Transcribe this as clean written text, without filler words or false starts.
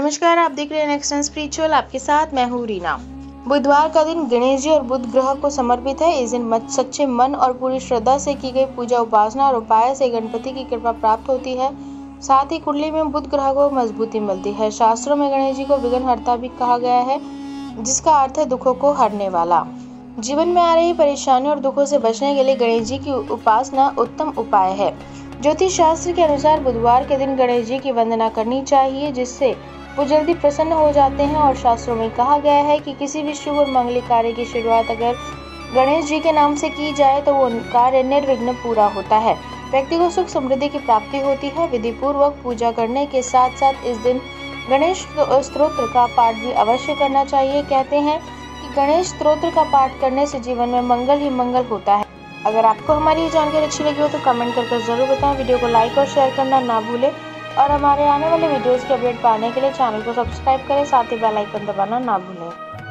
नमस्कार, आप देख रहे हैं नेक्स्ट स्पिरिचुअल। आपके साथ मैं हूँ रीना। बुधवार का दिन गणेश जी और बुध ग्रह को समर्पित है। इस दिन सच्चे मन और पूरी श्रद्धा से की गई पूजा, उपासना और उपाय से गणपति की कृपा प्राप्त होती है। साथ ही कुंडली में बुध ग्रह को मजबूती मिलती है। शास्त्रों में गणेश जी को विघ्नहर्ता भी कहा गया है, जिसका अर्थ है दुखों को हरने वाला। जीवन में आ रही परेशानियों और दुखों से बचने के लिए गणेश जी की उपासना उत्तम उपाय है। ज्योतिष शास्त्र के अनुसार बुधवार के दिन गणेश जी की वंदना करनी चाहिए, जिससे वो जल्दी प्रसन्न हो जाते हैं। और शास्त्रों में कहा गया है कि किसी भी शुभ और मंगलिक कार्य की शुरुआत अगर गणेश जी के नाम से की जाए तो वो कार्य निर्विघ्न पूरा होता है। व्यक्ति को सुख समृद्धि की प्राप्ति होती है। विधि पूर्वक पूजा करने के साथ साथ इस दिन गणेश स्तोत्र का पाठ भी अवश्य करना चाहिए। कहते हैं कि गणेश स्तोत्र का पाठ करने से जीवन में मंगल ही मंगल होता है। अगर आपको हमारी ये जानकारी अच्छी लगी हो तो कमेंट करके जरूर बताएं। वीडियो को लाइक और शेयर करना ना भूलें और हमारे आने वाले वीडियोस की अपडेट पाने के लिए चैनल को सब्सक्राइब करें, साथ ही बेल आइकन दबाना ना भूलें।